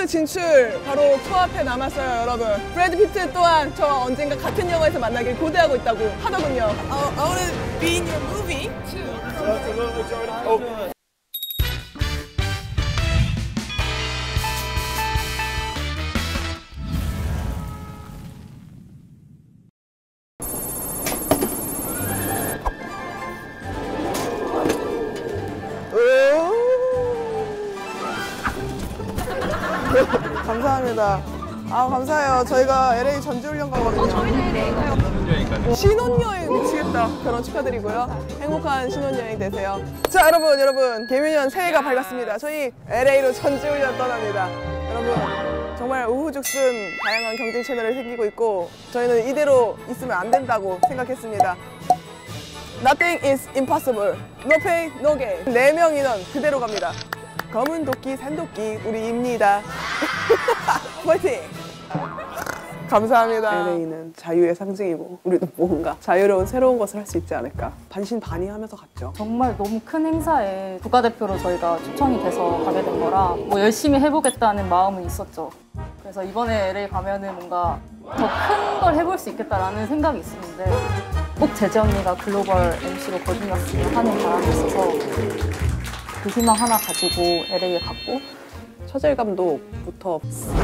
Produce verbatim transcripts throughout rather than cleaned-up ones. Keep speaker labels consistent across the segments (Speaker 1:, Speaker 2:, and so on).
Speaker 1: 홀리우드 진출 바로 코앞에 남았어요, 여러분. 브래드 피트 또한 저와 언젠가 같은 영화에서 만나길 고대하고 있다고 하더군요. I, I wanna be in your movie too. Oh. 감사합니다. 아, 감사해요. 저희가 엘에이 전지훈련 가거든요.
Speaker 2: 어, 저희는 엘에이 가요.
Speaker 3: 신혼여행까지.
Speaker 1: 신혼여행 미치겠다. 결혼 축하드리고요. 행복한 신혼여행 되세요. 자, 여러분, 여러분. 개묘년 새해가 밝았습니다. 저희 엘에이로 전지훈련 떠납니다. 여러분, 정말 우후죽순 다양한 경쟁 채널이 생기고 있고 저희는 이대로 있으면 안 된다고 생각했습니다. Nothing is impossible. No pain, no gain. 네 명 인원 그대로 갑니다. 검은 도끼, 산도끼 우리입니다. 파이팅! 감사합니다. 엘에이는 자유의 상징이고 우리도 뭔가 자유로운 새로운 것을 할 수 있지 않을까. 반신반의하면서 갔죠.
Speaker 2: 정말 너무 큰 행사에 국가대표로 저희가 초청이 돼서 가게 된 거라 뭐 열심히 해보겠다는 마음은 있었죠. 그래서 이번에 엘에이 가면은 뭔가 더 큰 걸 해볼 수 있겠다라는 생각이 있었는데 꼭 제재 언니가 글로벌 엠시로 거듭났으면 하는 바람이 있어서 그 희망 하나 가지고 엘에이에 갔고
Speaker 1: 처젤 감독부터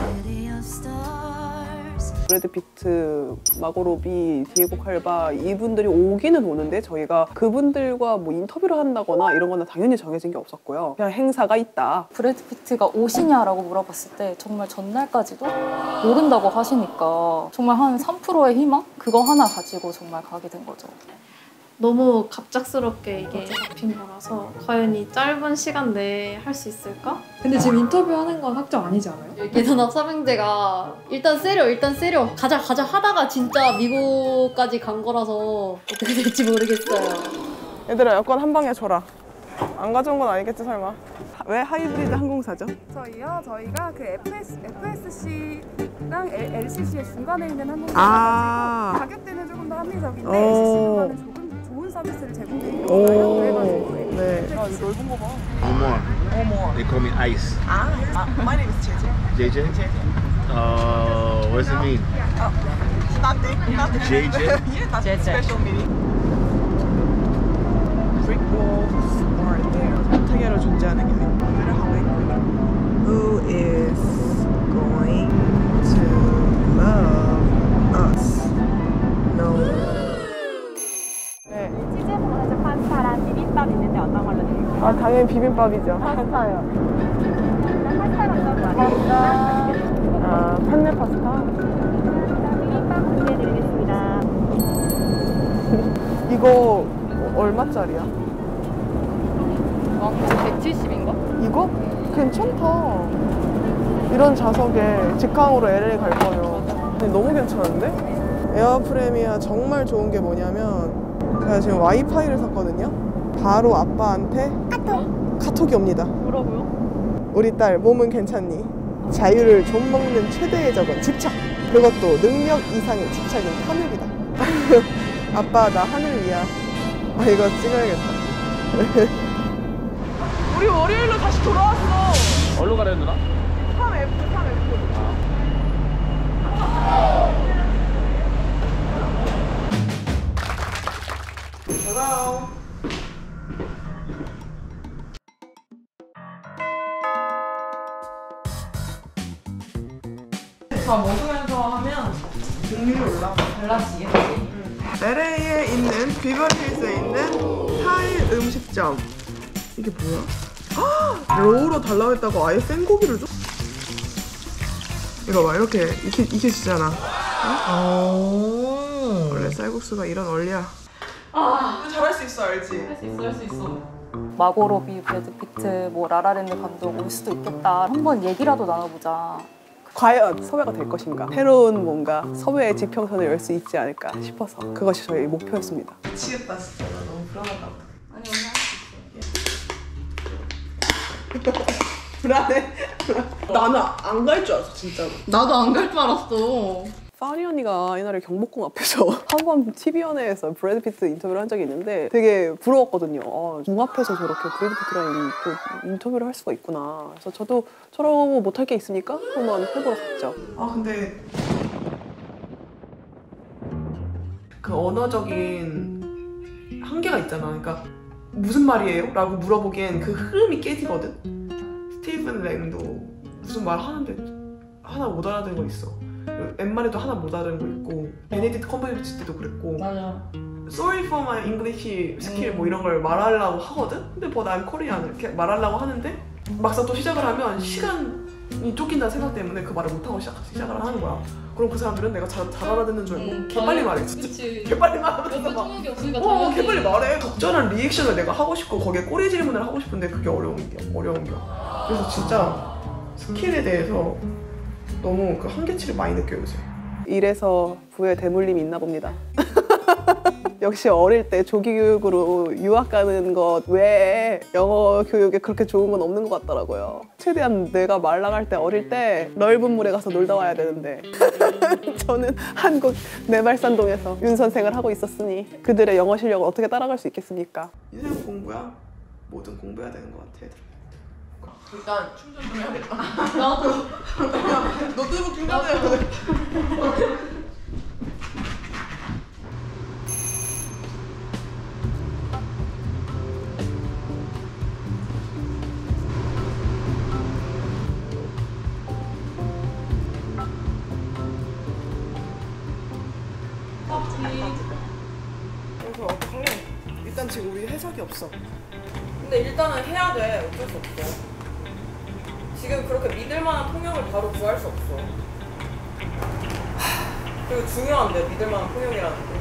Speaker 1: 브래드 피트, 마고 로비, 디에고 칼바 이분들이 오기는 오는데 저희가 그분들과 뭐 인터뷰를 한다거나 이런 거는 당연히 정해진 게 없었고요. 그냥 행사가 있다.
Speaker 2: 브래드 피트가 오시냐라고 물어봤을 때 정말 전날까지도 모른다고 하시니까 정말 한 삼 퍼센트의 희망? 그거 하나 가지고 정말 가게 된 거죠.
Speaker 4: 너무 갑작스럽게 이게 잡힌 거라서 과연 이 짧은 시간 내에 할 수 있을까?
Speaker 5: 근데 지금 인터뷰하는 건 확정 아니지 않아요?
Speaker 6: 계산업 삼형제가 일단 세려 일단 세려 가자 가자 하다가 진짜 미국까지 간 거라서 어떻게 될지 모르겠어요.
Speaker 1: 얘들아, 여권 한 방에 줘라. 안 가져온 건 아니겠지 설마? 왜 하이브리드 항공사죠?
Speaker 7: 저희요? 저희가 그 에프에스, 에프에스씨랑 엘씨씨의 중간에 있는 항공사라서
Speaker 1: 아
Speaker 7: 가격대는 조금 더 합리적인데 엘씨씨보다는 조금 좋은 서비스를 제공해드리는 거예요. 그래가지고
Speaker 1: 네. 아, 이 넓은 거 봐.
Speaker 3: Omar.
Speaker 1: 어머.
Speaker 3: They call me Ice.
Speaker 1: 아, 아, my name is 제제.
Speaker 3: J J? Uh, what does it mean?
Speaker 1: Nothing, nothing.
Speaker 3: J J?
Speaker 1: Yeah, that's a special meaning. Brick walls are there. 타계로 존재하는 게 아니라 Who is going to love us? No. 네.
Speaker 8: 치즈 버거즈 파스타랑 비빔밥 있는데 어떤 걸로 드릴까요?
Speaker 1: 아, 당연히 비빔밥이죠.
Speaker 8: 파스타요. 파스타랑 좀 많이
Speaker 1: 아, 판네 파스타?
Speaker 8: 비빔밥 준비해드리겠습니다.
Speaker 1: 이거 얼마짜리야?
Speaker 2: 백칠십인가?
Speaker 1: 이거? 괜찮다. 이런 좌석에 직항으로 엘에이 갈 거면 근데 너무 괜찮은데? 에어프레미아 정말 좋은 게 뭐냐면 제가 지금 와이파이를 샀거든요. 바로 아빠한테 카톡! 카톡이 옵니다.
Speaker 2: 뭐라고요?
Speaker 1: 우리 딸 몸은 괜찮니? 자유를 좀먹는 최대의 적은 집착! 그것도 능력 이상의 집착인 탐욕이다. 아빠 나 하늘 위야. 아, 이거 찍어야겠다. 우리 월요일로 다시 돌아왔어.
Speaker 3: 어디로 가래요, 누나?
Speaker 1: 삼 에프, 삼 에프. Hello. 다 먹으면서 하면 국물이 올라가.
Speaker 2: 달라지겠지.
Speaker 1: 엘에이에 있는 비버힐스에 있는 타이 음식점. 이게 뭐야? 아, 로우로 달라고 했다고 아예 생고기를 줘? 이거 봐, 이렇게 익히, 익혀지잖아. 어? 원래 쌀국수가 이런 원리야. 아, 잘할 수 있어, 알지?
Speaker 2: 할 수 있어, 할 수 있어. 마고 로비, 브래드 피트, 뭐 라라랜드 감독 올 수도 있겠다. 한번 얘기라도 나눠보자.
Speaker 1: 과연 섭외가 될 것인가? 새로운 뭔가 섭외의 지평선을 열 수 있지 않을까 싶어서 그것이 저희 목표였습니다. 미치겠다 진짜. 나 너무 불안하다.
Speaker 2: 아니, 오늘 할 수 있어.
Speaker 1: 불안해? 나는 안 갈 줄 알았어 진짜로.
Speaker 6: 나도 안 갈 줄 알았어.
Speaker 1: 파니 언니가 옛날에 경복궁 앞에서 한번 티비연예에서 브래드 피트 인터뷰를 한 적이 있는데 되게 부러웠거든요. 아, 궁 앞에서 저렇게 브래드 피트랑 인, 인터뷰를 할 수가 있구나. 그래서 저도 저러고 못할 게 있습니까? 한번 해보러 갔죠. 아 근데 그 언어적인 한계가 있잖아. 그러니까 무슨 말이에요? 라고 물어보기엔 그 흐름이 깨지거든. 스티븐 랭도 무슨 말 하는데 하나 못 알아듣는 거 있어. 웬만해도 하나 못 알아듣는 거 있고 베네딕트 컴버배치 때도 그랬고
Speaker 6: 맞아.
Speaker 1: Sorry for my English 스킬 뭐 이런 걸 말하려고 하거든? 근데 뭐 난 코리안 이렇게 말하려고 하는데 막상 또 시작을 하면 시간이 쫓긴다는 생각 때문에 그 말을 못하고 시작, 시작을 하는 거야. 그럼 그 사람들은 내가 잘, 잘 알아듣는 줄 알고 개빨리 말해 진짜.
Speaker 6: 그치.
Speaker 1: 개빨리 말하면서 막
Speaker 6: 통역이 없으니까
Speaker 1: 어, 개빨리 말해. 적절한 리액션을 내가 하고 싶고 거기에 꼬리 질문을 하고 싶은데 그게 어려운 게 어려운 거야. 그래서 진짜 스킬에 대해서 너무 그 한계치를 많이 느껴요 요새. 이래서 부의 대물림이 있나 봅니다. 역시 어릴 때 조기 교육으로 유학 가는 것 외에 영어 교육에 그렇게 좋은 건 없는 것 같더라고요. 최대한 내가 말 나갈 때 어릴 때 넓은 물에 가서 놀다 와야 되는데 저는 한국 내발산동에서 윤 선생을 하고 있었으니 그들의 영어 실력을 어떻게 따라갈 수 있겠습니까? 인생 공부야. 뭐든 공부해야 되는 것 같아. 일단 충전 좀 해야겠다.
Speaker 6: 나도.
Speaker 1: 노트북 충전해야 돼. 그래서 어떡할래? 일단 지금 우리 해석이 없어.
Speaker 9: 근데 일단은 해야 돼. 어쩔 수 없어. 지금 그렇게 믿을 만한 통역을 바로 구할 수 없어. 그리고 중요한데, 믿을 만한 통역이라는 게.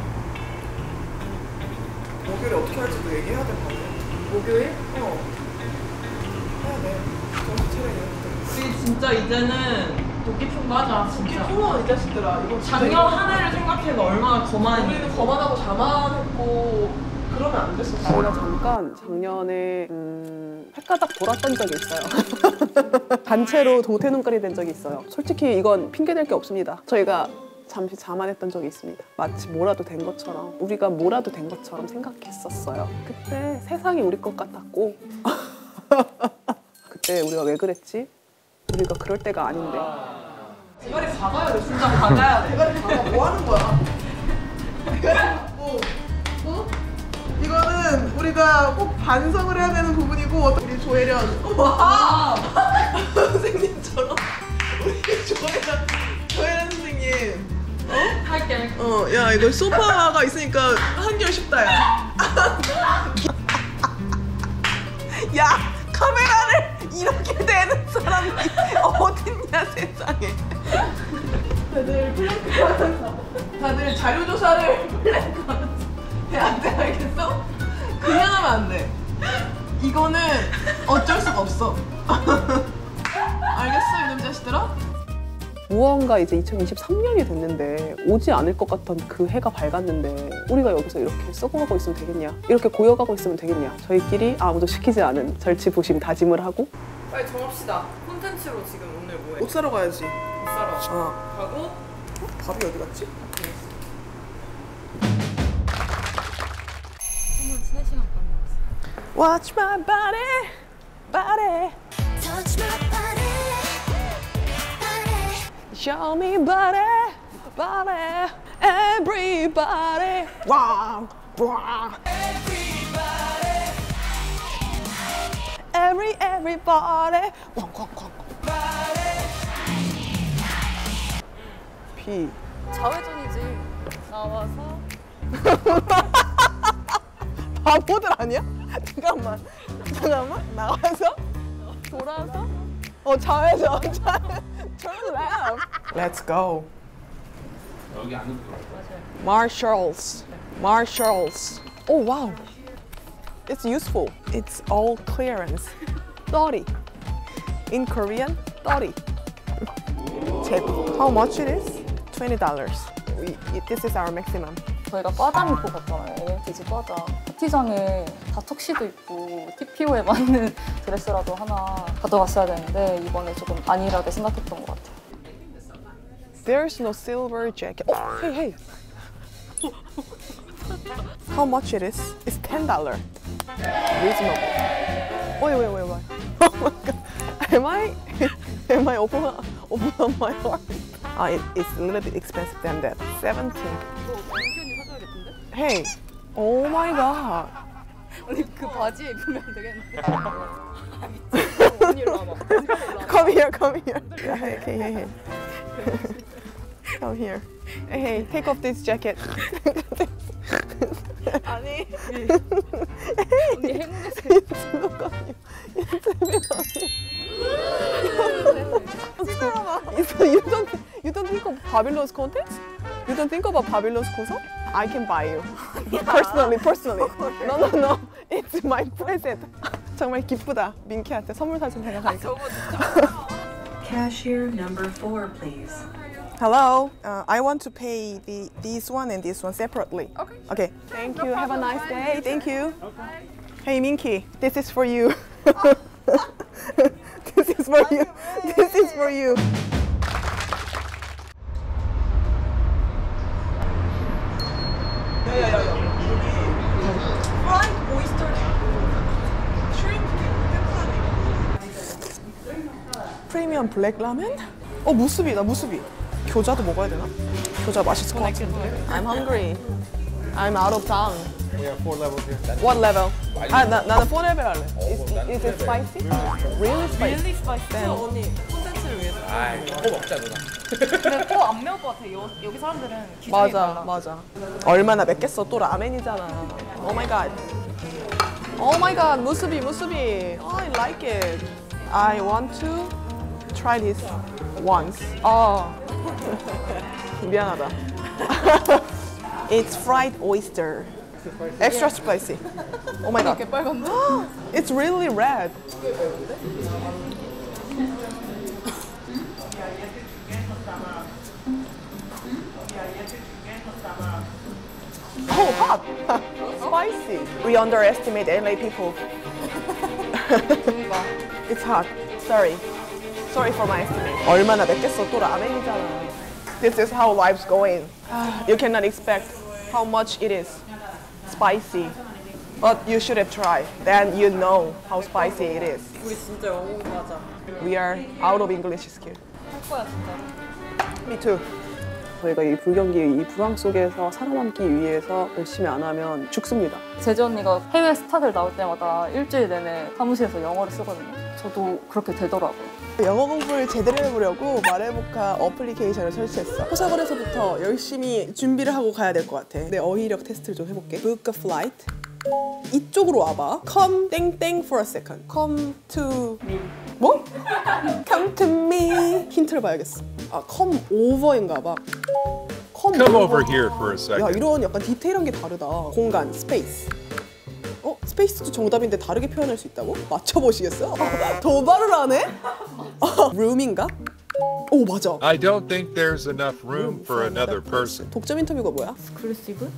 Speaker 1: 목요일에 어떻게 할지도 얘기해야 될 거 같아.
Speaker 9: 목요일?
Speaker 1: 어. 해야 돼. 정신 차려야 돼.
Speaker 9: 우리 진짜 이제는 도끼풍 맞아, 진짜.
Speaker 1: 도끼풍은 이 자식들아. 이거
Speaker 9: 작년 한 해를 생각해봐. 얼마나 거만.
Speaker 1: 우리는 거만하고 자만했고 그러면 안 됐었어. 저희가 잠깐 작년에 음, 횟가닥 돌았던 적이 있어요. 단체로 동태 눈깔이 된 적이 있어요. 솔직히 이건 핑계댈 게 없습니다. 저희가 잠시 자만했던 적이 있습니다. 마치 뭐라도 된 것처럼 우리가 뭐라도 된 것처럼 생각했었어요. 그때 세상이 우리 것 같았고 그때 우리가 왜 그랬지? 우리가 그럴 때가 아닌데.
Speaker 9: 대가리 박아야 돼. 진짜 박아야 돼.
Speaker 1: 대가리 박아. 뭐 하는 거야? 대가리 뭐? 어? 이거는 우리가 꼭 반성을 해야 되는 부분이고 우리 조혜련 와 선생님처럼 우리 조혜련 조혜련 선생님 어?
Speaker 9: 할게.
Speaker 1: 어, 야 이거 소파가 있으니까 한결 쉽다 야. 야 카메라를 이렇게 대는 사람이 어딨냐 세상에. 다들 플랭크 하면서 다들 자료조사를 플랭크 하면서 해야 돼. 알겠어? 그냥 하면 안 돼. 이거는 어쩔 수가 없어. 알겠어 이놈 자식들아? 무언가 이제 이천이십삼 년이 됐는데 오지 않을 것 같던 그 해가 밝았는데 우리가 여기서 이렇게 썩어가고 있으면 되겠냐? 이렇게 고여가고 있으면 되겠냐? 저희끼리 아무도 시키지 않은 절치부심 다짐을 하고
Speaker 9: 빨리 정합시다. 콘텐츠로 지금 오늘 뭐해?
Speaker 1: 옷 사러 가야지.
Speaker 9: 옷 사러
Speaker 1: 어.
Speaker 9: 가고
Speaker 1: 밥이 어디 갔지?
Speaker 2: 세 시간 반 남았어요.
Speaker 1: Watch my body, body.
Speaker 10: Touch my body, body.
Speaker 1: Show me body, body. Everybody. Wow, wow. Everybody. Every everybody. 쾅쾅쾅. 비.
Speaker 2: 자회전이지. 나와서
Speaker 1: 바보들 아니야? 잠깐만, 잠깐만 나와서 돌아서 어 좌회전. Turn left. Let's go.
Speaker 3: 여기 안으로
Speaker 1: Marshalls. Marshalls. Oh wow. It's useful. It's all clearance. thirty. In Korean, thirty. Tip. How much it is? twenty dollars. We, this is our maximum.
Speaker 2: 저희가 과잠 입고 갔잖아요. 엠엠티지 과잠. 파티장에 다 턱시도 입고 티피오에 맞는 드레스라도 하나 가져갔어야 되는데 이번에 조금 안일하게 생각했던 것 같아요.
Speaker 1: There's no silver jacket. Oh, hey, hey. How much it is? It's ten dollars. Reasonable. Wait, wait, wait, wait. Oh my god. Am I, am I open, open on my heart? Ah, it, it's a little bit expensive than that. seventeen. Hey. Oh my god.
Speaker 2: 언니 그 바지에 입으면 되겠는데?
Speaker 1: Come here, come here. Yeah, hey, hey, hey, hey. Come here. Hey, hey, take off this jacket.
Speaker 2: 아니. 언니 행운에서.
Speaker 1: So you don't, you don't think of Babylon's content? You don't think about Babylon's concert? I can buy you. Personally, personally. No, no, no. It's my present. 정말 기쁘다. 민키한테 선물 사준 생각하니까.
Speaker 11: Cashier number four, please.
Speaker 1: Hello. Uh, I want to pay the this one and this one separately.
Speaker 7: Okay.
Speaker 1: Okay. Thank you. Have a nice day. Thank you. Hey, Minky. This is for you. This is for you. This is for you. 프리미엄 블랙 라멘? 어, 무스비다, 무스비. 교자도 먹어야 되나? 교자 맛있을 것 같은데. I'm hungry. I'm out of town.
Speaker 3: We have four levels here.
Speaker 1: What level? 아, 나, 나는 four level 할래. Is, is it spicy? Really spicy?
Speaker 2: Really spicy.
Speaker 1: Then.
Speaker 9: 언니 콘텐츠를 위해서.
Speaker 3: 아이, 코 먹자 누나.
Speaker 2: 근데 코 안 매울 것 같아. 여, 여기 사람들은 기준이
Speaker 1: 맞아,
Speaker 2: 달라.
Speaker 1: 맞아. 얼마나 맵겠어. 또 라멘이잖아. Oh my god. Oh my god, 무스비, 무스비. Oh, I like it. I want to try this once. 아, 미안하다. It's fried oyster. Extra spicy. Oh my god. It's really red. Oh, hot! Spicy. We underestimate L A people. It's hot. Sorry. Sorry for my estimate. 얼마나 맵겠어. 또 라멘이잖아. This is how life's going. You cannot expect how much it is. Spicy. But you should have tried. Then you know how spicy it is.
Speaker 9: 우리 진짜 영어 공부하자.
Speaker 1: We are out of English skill.
Speaker 2: 할 거야 진짜.
Speaker 1: Me too. 저희가 이 불경기, 이 불황 속에서 살아남기 위해서 열심히 안 하면 죽습니다.
Speaker 2: 제주 언니가 해외 스타들 나올 때마다 일주일 내내 사무실에서 영어를 쓰거든요. 저도 그렇게 되더라고요.
Speaker 1: 영어 공부를 제대로 해보려고 말해볼까 어플리케이션을 설치했어. 호사관에서부터 열심히 준비를 하고 가야 될 것 같아. 내 어휘력 테스트를 좀 해볼게. Book a flight. 이쪽으로 와봐. Come 땡땡 for a second. Come to me. 뭐? Come to me. 힌트를 봐야겠어. 아, come over인가 봐. Come,
Speaker 12: Come over here for a
Speaker 1: 야,
Speaker 12: second.
Speaker 1: 이런 약간 디테일한 게 다르다. 공간, 스페이스. 어? 스페이스도 정답인데 다르게 표현할 수 있다고? 맞춰보시겠어요? 도발을 하네? 룸인가? 오, 맞아.
Speaker 12: I don't think there's enough room for another person.
Speaker 1: 독점 인터뷰가 뭐야?
Speaker 2: 익스클루시브?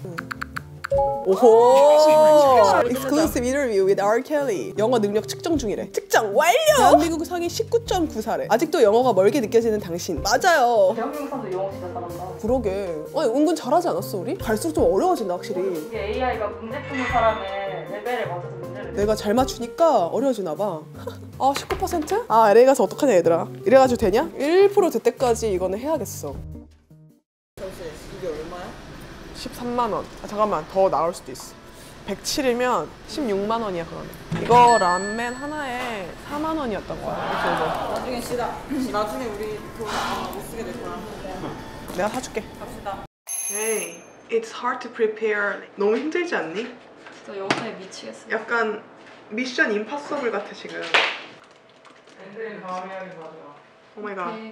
Speaker 1: 오호! Exclusive interview with R. Kelly. 영어 능력 측정 중이래. 측정 완료! 대한민국 상위 십구 점 구 사래. 아직도 영어가 멀게 느껴지는 당신. 맞아요.
Speaker 2: 대한민국 사람들 영어 진짜 잘한다.
Speaker 1: 그러게. 아니, 은근 잘하지 않았어, 우리? 갈수록 좀 어려워진다, 확실히.
Speaker 2: 이게 에이아이가 문제 푸는 사람의 레벨에 맞춰서 문제를
Speaker 1: 내가 잘 맞추니까 어려워지나 봐. 아, 십구 퍼센트? 아, 엘에이 가서 어떡하냐, 얘들아. 이래가지고 되냐? 일 퍼센트 될 때까지 이거는 해야겠어.
Speaker 9: 이게 얼마야?
Speaker 1: 십삼만 원. 아, 잠깐만, 더 나올 수도 있어. 백칠이면 십육만 원이야, 그러면. 이거 라멘 하나에 사만 원이었던 거야.
Speaker 9: 나중에 시다. 나중에 우리 돈 못 쓰게 될 거야.
Speaker 1: 내가 사줄게.
Speaker 9: 갑시다.
Speaker 1: Hey, it's hard to prepare. 너무 힘들지 않니?
Speaker 2: 진짜 영어에 미치겠어.
Speaker 1: 약간 미션 임파서블 같아, 지금.
Speaker 9: 앤드린 다음에 하기 맞아.
Speaker 1: 오 마이 갓.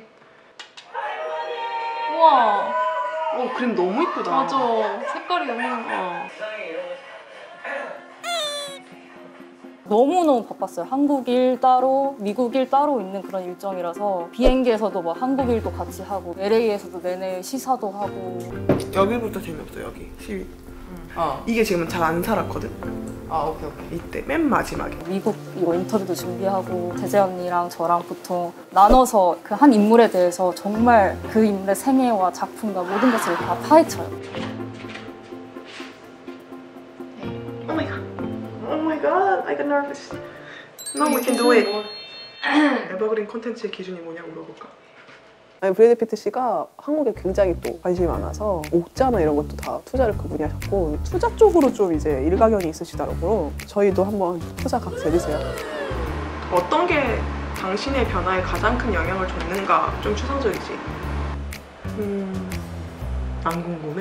Speaker 2: 우와.
Speaker 1: 어, 그림 너무 이쁘다.
Speaker 2: 맞아. 색깔이 너무
Speaker 1: 어.
Speaker 2: 너무너무 바빴어요. 한국 일 따로, 미국 일 따로 있는 그런 일정이라서 비행기에서도 막 한국 일도 같이 하고 엘에이에서도 내내 시사도 하고.
Speaker 1: 여기부터 재미없어, 여기. 시위. 어. 이게 지금 잘 안 살았거든? 아 오케이 오케이. 이때 맨 마지막에.
Speaker 2: 미국 이거 인터뷰도 준비하고 제재 언니랑 저랑 보통 나눠서 그 한 인물에 대해서 정말 그 인물의 생애와 작품과 모든 것을 다 파헤쳐요.
Speaker 1: Oh my god. Oh my god. I got nervous. No, we can do it. 에버그린 콘텐츠의 기준이 뭐냐고 물어볼까? 아니, 브래드 피트 씨가 한국에 굉장히 또 관심이 많아서 옥자나 이런 것도 다 투자를 그분이 하셨고 투자 쪽으로 좀 이제 일가견이 있으시더라고요. 저희도 한번 투자 각자 해주세요. 어떤 게 당신의 변화에 가장 큰 영향을 줬는가? 좀 추상적이지? 음... 안 궁금해?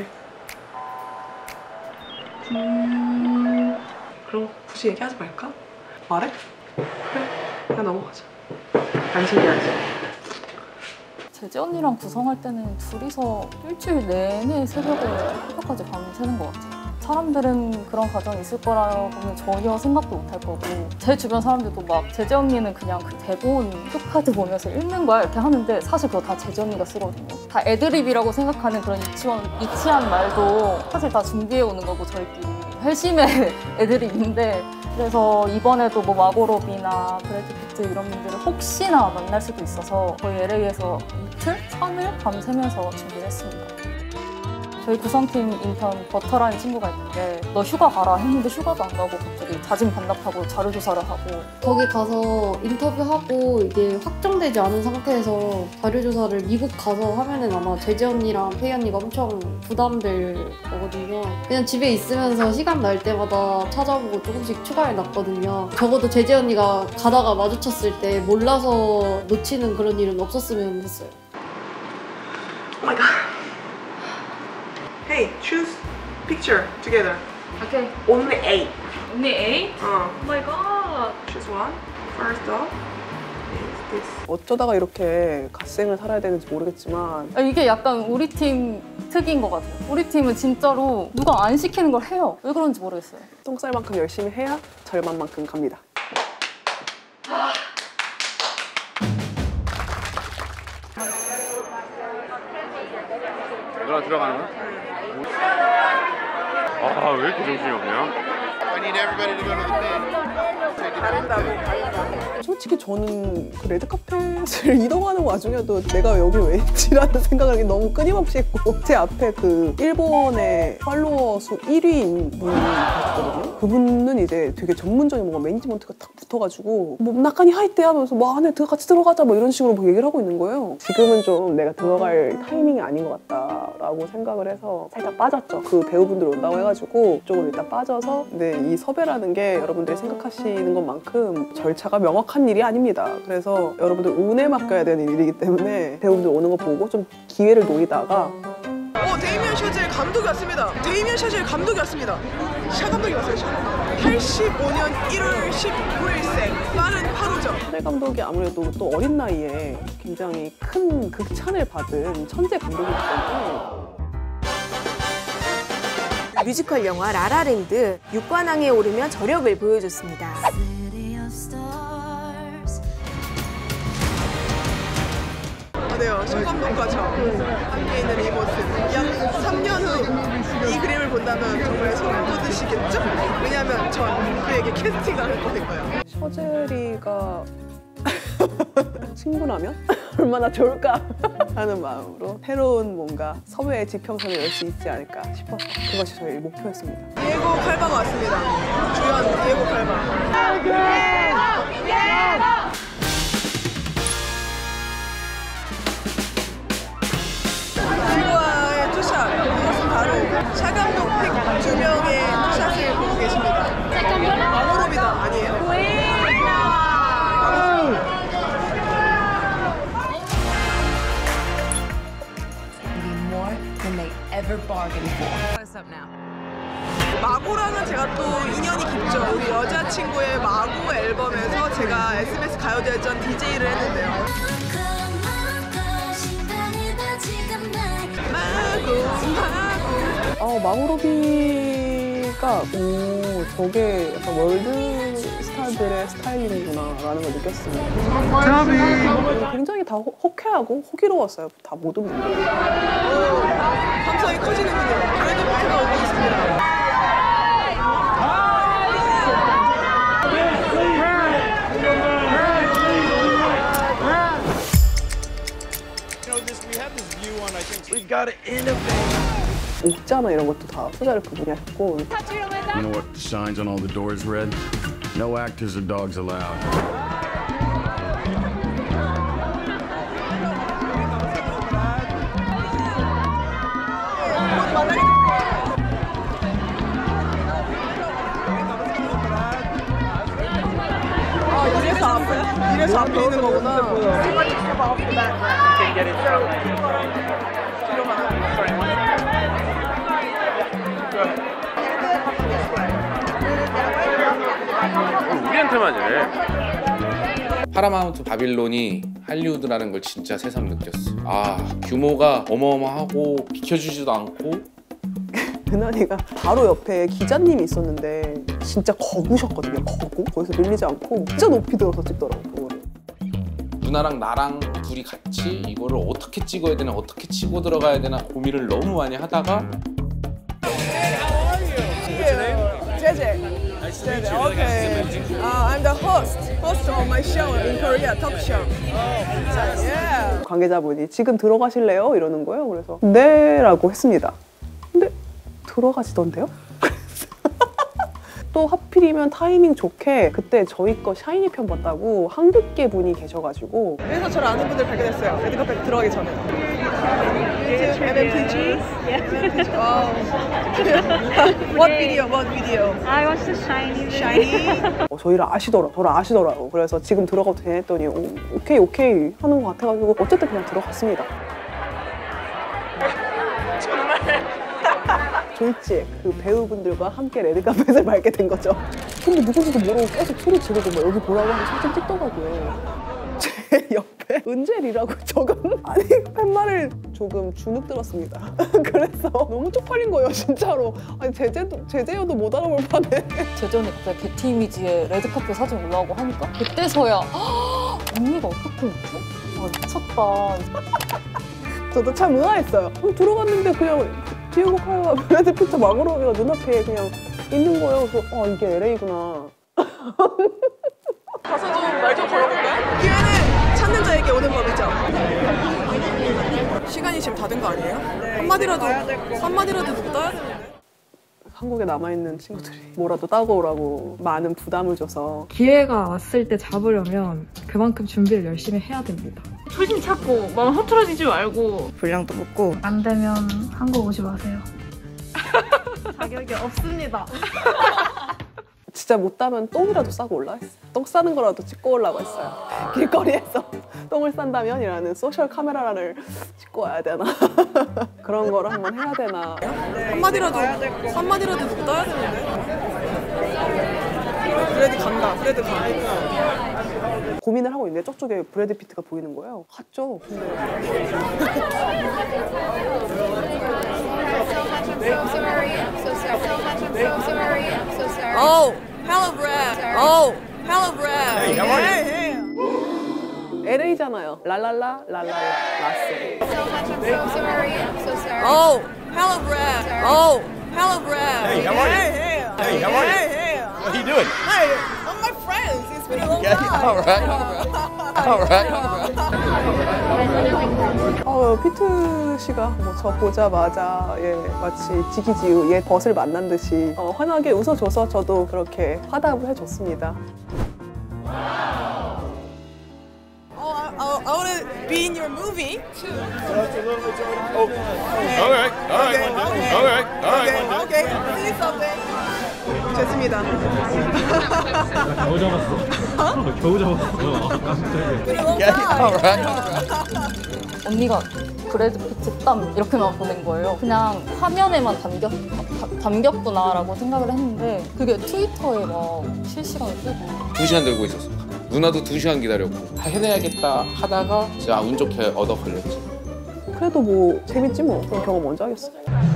Speaker 1: 음... 그럼 굳이 얘기하지 말까? 말해? 그래, 그냥 넘어가자. 안 신기하지?
Speaker 2: 제재 언니랑 구성할 때는 둘이서 일주일 내내 새벽에 새벽까지 밤을 새는 것 같아요. 사람들은 그런 과정이 있을 거라고는 전혀 생각도 못 할 거고 제 주변 사람들도 막 제재 언니는 그냥 그 대본 큐카드 보면서 읽는 거야 이렇게 하는데 사실 그거 다 제재 언니가 쓰거든요. 다 애드립이라고 생각하는 그런 유치원, 유치한 말도 사실 다 준비해 오는 거고 저희끼리 회심의 애드립인데 그래서 이번에도 뭐 마고로비나 브래드 피트 이런 분들을 혹시나 만날 수도 있어서 저희 엘에이에서 이틀? 삼 일 밤새면서 준비를 했습니다. 저희 구성팀 인턴 버터라는 친구가 있는데 너 휴가 가라 했는데 휴가도 안 가고 갑자기 자진 반납하고 자료조사를 하고
Speaker 6: 거기 가서 인터뷰하고 이게 확정되지 않은 상태에서 자료조사를 미국 가서 하면은 아마 제재 언니랑 페이 언니가 엄청 부담될 거거든요. 그냥 집에 있으면서 시간 날 때마다 찾아보고 조금씩 추가해 놨거든요. 적어도 제재 언니가 가다가 마주쳤을 때 몰라서 놓치는 그런 일은 없었으면 했어요.
Speaker 1: Oh my god. Hey, choose picture together.
Speaker 8: Okay.
Speaker 1: Only eight.
Speaker 8: Only eight?
Speaker 1: 어.
Speaker 8: Oh my god.
Speaker 1: Choose one. First up is this. 어쩌다가 이렇게 갓생을 살아야 되는지 모르겠지만
Speaker 2: 이게 약간 우리 팀 특이인 것 같아요. 우리 팀은 진짜로 누가 안 시키는 걸 해요. 왜 그런지 모르겠어요.
Speaker 1: 똥쌀 만큼 열심히 해야 절반만큼 갑니다.
Speaker 11: 누나 들어가는 거야? 아, 왜 이렇게 정신이 없냐?
Speaker 12: I need everybody to go to the thing.
Speaker 1: 다른다고. 솔직히 저는 그 레드카펫을 이동하는 와중에도 내가 여기 왜 있지라는 생각을 너무 끊임없이 했고 제 앞에 그 일본의 팔로워 수 일 위인 분이 계셨거든요. 그분은 이제 되게 전문적인 뭔가 매니지먼트가 딱 붙어가지고 뭐 나까니 하이때 하면서 뭐 안에 같이 들어가자 뭐 이런 식으로 막 얘기를 하고 있는 거예요. 지금은 좀 내가 들어갈 타이밍이 아닌 것 같다라고 생각을 해서 살짝 빠졌죠. 그 배우분들 온다고 해가지고 조금 일단 빠져서 근데 이 섭외라는 게 여러분들이 생각하시는 것만큼 절차가 명확한 일이 아닙니다. 그래서 여러분들 운에 맡겨야 되는 일이기 때문에 배우분들 오는 거 보고 좀 기회를 노리다가 어, 데이미언 샤젤 감독이 왔습니다. 데이미언 샤젤 감독이 왔습니다. 샤 감독이 왔어요. 샤 감독. 팔십오 년 일월 십구일생 빠른 팔 호죠. 샤젤 감독이 아무래도 또 어린 나이에 굉장히 큰 극찬을 받은 천재 감독이기 때문에
Speaker 13: 뮤지컬 영화 라라랜드 육관왕에 오르며 저력을 보여줬습니다.
Speaker 1: 네요. 신 감독과 저 함께 있는 이 모습 약 삼 년 후 이 그림을 본다면 정말 소름 돋으시겠죠? 왜냐하면 전 그에게 캐스팅을 할 거니까요. 셔젤이가 친구라면 얼마나 좋을까 하는 마음으로 새로운 뭔가 섭외의 지평선을 열 수 있지 않을까 싶어서 그것이 저희 목표였습니다. 디에고 칼바가 왔습니다. 주연 디에고 칼바. 실과의 투샷, 그것은 바로 샤 감독 픽 두 명의 투샷을 보고 계십니다. 마고로비다 아니에요? 마고랑은 제가 또 인연이 깊죠. 우리 여자친구의 마고 앨범에서 제가 에스비에스 가요대전 디제이를 했는데요. 마고, 마고. 어, 마고로비가 오, 저게 약간 월드 스타들의 스타일링이구나 라는 걸 느꼈습니다. 자비. 굉장히 다 호, 호쾌하고 호기로웠어요. 다 모든 분들이. 오, 감성이 커지는군요. 브래드 피트가 오고 있습니다. 옥자나 이런 것도 다 투자를 그분이 하셨고.
Speaker 14: You know what the signs on all the doors read? No actors or dogs allowed.
Speaker 1: 이래서 앞에 이래서 앞에 있는 거구나.
Speaker 11: 우리한테만 이래.
Speaker 15: 파라마운트 바빌론이 할리우드라는 걸 진짜 새삼 느꼈어. 아, 규모가 어마어마하고 비켜주지도 않고.
Speaker 1: 은하이가 바로 옆에 기자님이 있었는데 진짜 거구셨거든요. 거구. 거기서 밀리지 않고 진짜 높이 들어서 찍더라고.
Speaker 15: 누나랑 나랑 둘이 같이 이거를 어떻게 찍어야 되나 어떻게 치고 들어가야 되나 고민을 너무 많이 하다가
Speaker 1: 제제. 제제. Okay. Uh, I'm the host. Host of my show in Korea, talk show. Yeah. 관계자분이 지금 들어가실래요? 이러는 거예요. 그래서 네라고 했습니다. 근데 들어가시던데요? 또 하필이면 타이밍 좋게 그때 저희 거 샤이니 편 봤다고 한국계 분이 계셔가지고 그래서 저를 아는 분들 발견했어요. 레드카펫 들어가기 전에. 엠엠티지? 엠엠티지. Wow. What video? What video?
Speaker 8: I watched the Shiny.
Speaker 1: Shiny? 어, 저희를 아시더라, 저를 아시더라고. 그래서 지금 들어가도 되냐 했더니 오, 오케이 오케이 하는 것 같아가지고 어쨌든 그냥 들어갔습니다. 졸지에 그 배우분들과 함께 레드카펫을 밟게 된 거죠. 근데 누구누구 모르고 계속 소리 지르고 막 여기 보라고 하면 사진 찍더라고요. 제 옆에 은젤이라고 적은 아니 팻말을 조금 주눅 들었습니다. 그래서 너무 쪽팔린 거예요 진짜로. 아니 제재도 제재여도 못 알아볼 판에.
Speaker 2: 제전이 갑자기 게티 이미지에 레드카펫 사진 올라오고 하니까 그때서야 언니가 어떻게 했지? 아 미쳤다.
Speaker 1: 저도 참 의아했어요. 들어갔는데 그냥 디에고 카야와 브래드 피트 마그로비가 눈앞에 그냥 있는 거예요. 그래서 어 이게 엘에이구나. 가서 좀 말 좀 걸어볼까요? 기회는 찾는 자에게 오는 법이죠. 시간이 지금 다 된 거 아니에요? 네, 한마디라도 한마디라도 누구 따야 되는데. 한국에 남아있는 친구들이 뭐라도 따고 오라고 많은 부담을 줘서
Speaker 5: 기회가 왔을 때 잡으려면 그만큼 준비를 열심히 해야 됩니다.
Speaker 4: 초심 찾고 마음 흐트러지지 말고
Speaker 1: 분량도 먹고
Speaker 4: 안 되면 한국 오지 마세요. 자격이 없습니다.
Speaker 1: 진짜 못 따면 똥이라도 싸고 올라왔어요. 똥 싸는 거라도 찍고 오려고 했어요. 길거리에서 똥을 싼다면? 이라는 소셜 카메라를 찍고 와야 되나? 그런 거를 한번 해야 되나? 한마디라도, 한마디라도 누구 따야 되는데? 브래드 간다, 브래드 간다. 고민을 하고 있는데 저쪽에 브래드 피트가 보이는 거예요. 갔죠. 근데. Oh, hello, Brad. Oh, hello, Brad.
Speaker 12: Hey, how are you?
Speaker 1: Hey, hey. 엘에이잖아요. 랄랄라, 랄랄라, 라스. Oh, hello, Brad. Oh, hello, Brad.
Speaker 12: Hey, how are you?
Speaker 1: Hey, hey.
Speaker 12: Hey, how are you?
Speaker 1: Hey, hey.
Speaker 12: What are you doing?
Speaker 1: Hey, I'm my friends. It's been a long
Speaker 12: Yeah,
Speaker 1: time.
Speaker 12: all right, all right, all right.
Speaker 1: 어, 피트 씨가 뭐 저 보자마자 예, 마치 지기지우 옛 벗을 만난 듯이 어, 환하게 웃어줘서 저도 그렇게 화답을 해줬습니다. I, I want to be in your movie too.
Speaker 12: Oh, all right, all right,
Speaker 1: Okay,
Speaker 12: one
Speaker 1: okay,
Speaker 12: day. All right, all right,
Speaker 1: okay,
Speaker 12: one day.
Speaker 1: okay. See something. 됐습니다.
Speaker 3: 겨우 잡았어. 겨우 잡았어.
Speaker 12: Yeah, all right, all right.
Speaker 2: 언니가 브래드 피트 땀 이렇게만 보낸 거예요. 그냥 화면에만 담겼, 다, 담겼구나라고 생각을 했는데 그게 트위터에 막 실시간으로 뜨고
Speaker 15: 두 시간 들고 있었어. 누나도 두 시간 기다렸고 해내야겠다 하다가 진짜 운 좋게 얻어 걸렸지.
Speaker 1: 그래도 뭐 재밌지 뭐. 그런 경험 먼저 하겠어.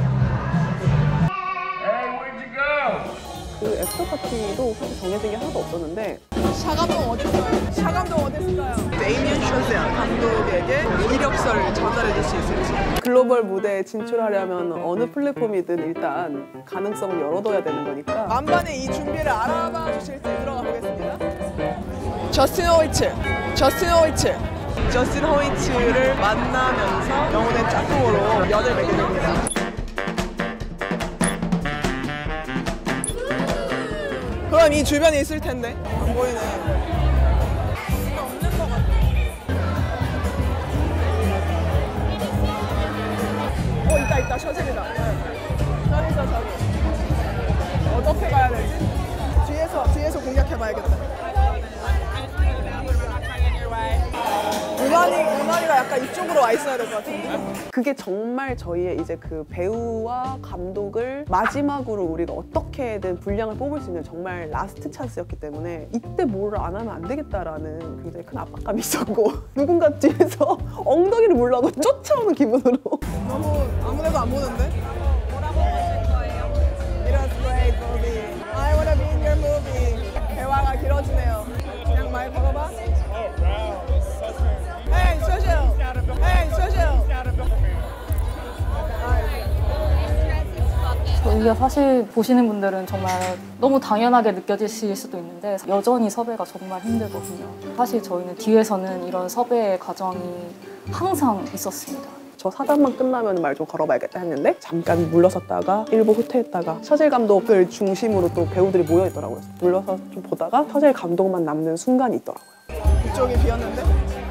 Speaker 1: 그 애프터 파티도 사실 정해진 게 하나도 없었는데 샤감동 어디 있어요? 샤감동 어디 있을까요? 데이미안 셔셀 감독에게 이력서를 전달해 줄 수 있을지. 글로벌 무대에 진출하려면 어느 플랫폼이든 일단 가능성을 열어둬야 되는 거니까 만반의 이 준비를 알아봐 주실지 들어가 보겠습니다. 저스틴 호이츠, 저스틴 호이츠. 저스틴 호이츠를 만나면서 영혼의 짝꿍으로 연을 맺게 됩니다. 그럼 이 주변에 있을 텐데 안 보이네. 없는 것 같아. 어 있다 있다 셔틀이다. 저기 있어 저기. 어떻게 가야 되지? 뒤에서 뒤에서 공략해봐야겠다. 은환이, 은환이가 약간 이쪽으로 와 있어야 될 것 같은데? 그게 정말 저희의 이제 그 배우와 감독을 마지막으로 우리가 어떻게든 분량을 뽑을 수 있는 정말 라스트 찬스였기 때문에 이때 뭘 안 하면 안 되겠다라는 굉장히 큰 압박감이 있었고 누군가 뒤에서 엉덩이를 물라고 쫓아오는 기분으로 너무 아무데도 안 보는데? 뭐라고 보실 거예요? It was great movie. I wanna be in your movie. 대화가 길어지네요. 그냥 말 걸어봐. Hey, social. Hey, social.
Speaker 2: 저희가 사실 보시는 분들은 정말 너무 당연하게 느껴지실 수도 있는데 여전히 섭외가 정말 힘들거든요. 사실 저희는 뒤에서는 이런 섭외의 과정이 항상 있었습니다.
Speaker 1: 저 사단만 끝나면 말 좀 걸어봐야겠다 했는데 잠깐 물러섰다가 일부 후퇴했다가 셔젤 감독을 중심으로 또 배우들이 모여있더라고요. 물러서 좀 보다가 셔젤 감독만 남는 순간이 있더라고요. 이쪽이 비었는데?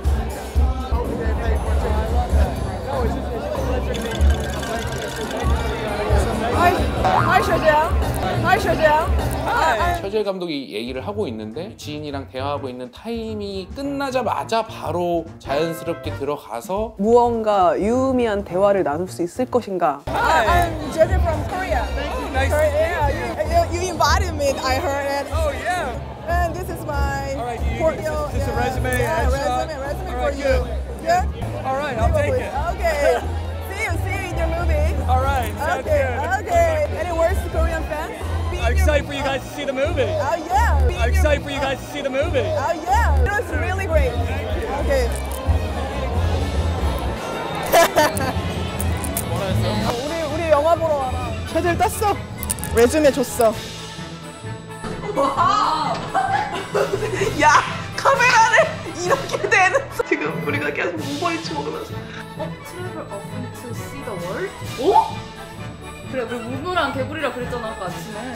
Speaker 1: 하이 셔젤! 하이 셔젤!
Speaker 15: 셔젤 감독이 얘기를 하고 있는데 지인이랑 대화하고 있는 타임이 끝나자마자 바로 자연스럽게 들어가서
Speaker 1: 무언가 유의미한 대화를 나눌 수 있을 것인가? I'm Jeje from Korea.
Speaker 16: Thank you. Nice
Speaker 1: Korea, yeah, you, you invited me. I heard it.
Speaker 16: Oh yeah.
Speaker 1: And this is my
Speaker 16: All right, you,
Speaker 1: portfolio.
Speaker 16: Is this
Speaker 1: yeah.
Speaker 16: a resume?
Speaker 1: Yeah,
Speaker 16: headshot?
Speaker 1: resume, resume
Speaker 16: All right,
Speaker 1: for you.
Speaker 16: good.
Speaker 1: Good?
Speaker 16: All right, I'll take it.
Speaker 1: Okay. see you, see you in your movie.
Speaker 16: All right, sounds
Speaker 1: okay,
Speaker 16: good.
Speaker 1: Okay. Any words to Korean fans?
Speaker 16: I'm excited for you guys to see the movie.
Speaker 1: Oh yeah.
Speaker 16: I'm excited for you guys to see the movie.
Speaker 1: Oh yeah. It was really great. Okay. 우리 우리 영화 보러 와라. 셔젤 땄어. 레즈메 줬어. 와. 야 카메라를 이렇게 되는. 지금 우리가 계속 무벌치 먹으면서.
Speaker 2: 어? Travel often to see the world? 오? 그래, 우리 물무랑 개구리라 그랬잖아 아까 아침에.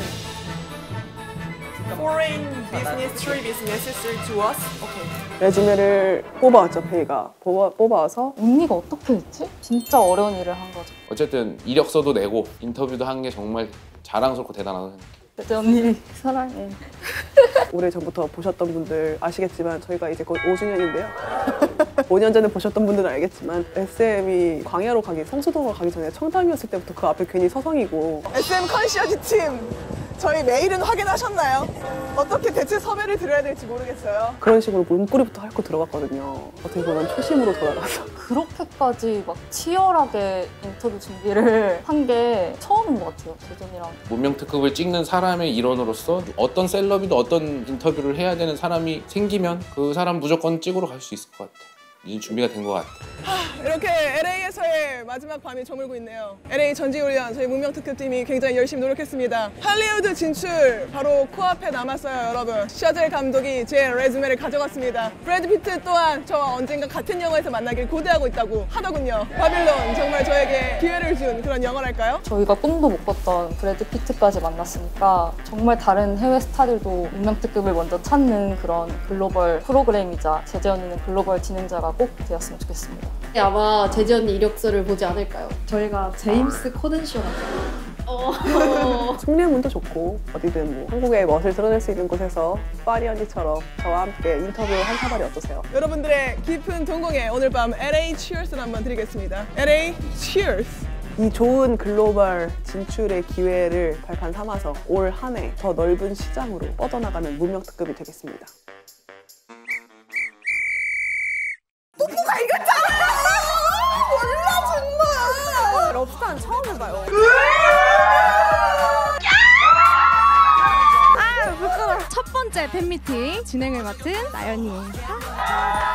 Speaker 1: Foreign business trip is necessary to us. Okay. 레즈메를 뽑아왔죠, 페이가. 뽑아, 뽑아와서
Speaker 2: 언니가 어떻게 했지? 진짜 어려운 일을 한 거죠.
Speaker 15: 어쨌든 이력서도 내고 인터뷰도 한 게 정말 자랑스럽고 대단하다고 생각해요.
Speaker 2: 그때 언니 사랑해.
Speaker 1: 오래전부터 보셨던 분들 아시겠지만 저희가 이제 곧 오 주년인데요. 오 년 전에 보셨던 분들은 알겠지만 에스엠이 광야로 가기, 성수동으로 가기 전에 청담이었을 때부터 그 앞에 괜히 서성이고 에스엠 컨시어지 팀! 저희 메일은 확인하셨나요? 어떻게 대체 섭외를 드려야 될지 모르겠어요. 그런 식으로 몸꼬리부터 핥고 들어갔거든요. 어떻게 보면 초심으로 돌아가서.
Speaker 2: 그렇게까지 막 치열하게 인터뷰 준비를 한 게 처음인 것 같아요, 재전이랑.
Speaker 15: 문명특급을 찍는 사람의 일원으로서 어떤 셀럽이든 어떤 인터뷰를 해야 되는 사람이 생기면 그 사람 무조건 찍으러 갈 수 있을 것 같아. 이제 준비가 된 것 같아.
Speaker 1: 이렇게 엘에이에서의 마지막 밤이 저물고 있네요. 엘에이 전지훈련 저희 문명특급팀이 굉장히 열심히 노력했습니다. 할리우드 진출 바로 코앞에 남았어요, 여러분. 셔젤 감독이 제 레즈메를 가져갔습니다. 브래드 피트 또한 저와 언젠가 같은 영화에서 만나길 고대하고 있다고 하더군요. 바빌론 정말 저에게 기회를 준 그런 영화랄까요?
Speaker 2: 저희가 꿈도 못 꿨던 브래드 피트까지 만났으니까 정말 다른 해외 스타들도 문명특급을 먼저 찾는 그런 글로벌 프로그램이자 제재 언니는 글로벌 진행자가 꼭 되었으면 좋겠습니다.
Speaker 6: 아마 제지 언니 이력서를 보지 않을까요?
Speaker 5: 저희가 제임스 코든쇼라고.
Speaker 6: 어.
Speaker 1: 승리문도 좋고 어디든 뭐 한국의 멋을 드러낼 수 있는 곳에서 파리 언니처럼 저와 함께 인터뷰 한 사발이 어떠세요? 여러분들의 깊은 동공에 오늘 밤 엘에이 Cheers를 한번 드리겠습니다. 엘에이 Cheers! 이 좋은 글로벌 진출의 기회를 발판 삼아서 올 한 해 더 넓은 시장으로 뻗어나가는 문명특급이 되겠습니다. 뽀뽀가 이겼잖아! 몰라 정말! 럽스타는 처음 해봐요.
Speaker 17: 첫 번째 팬미팅 진행을 맡은 나연이입니다.